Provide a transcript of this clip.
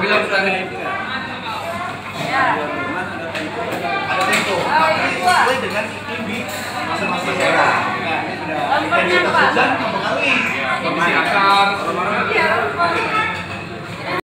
bilang vitamin itu nggak? Ya. Ada tempo. Sesuai dengan iklim di masa-masa daerah. Nah, ini sudah intensitas hujan mempengaruhi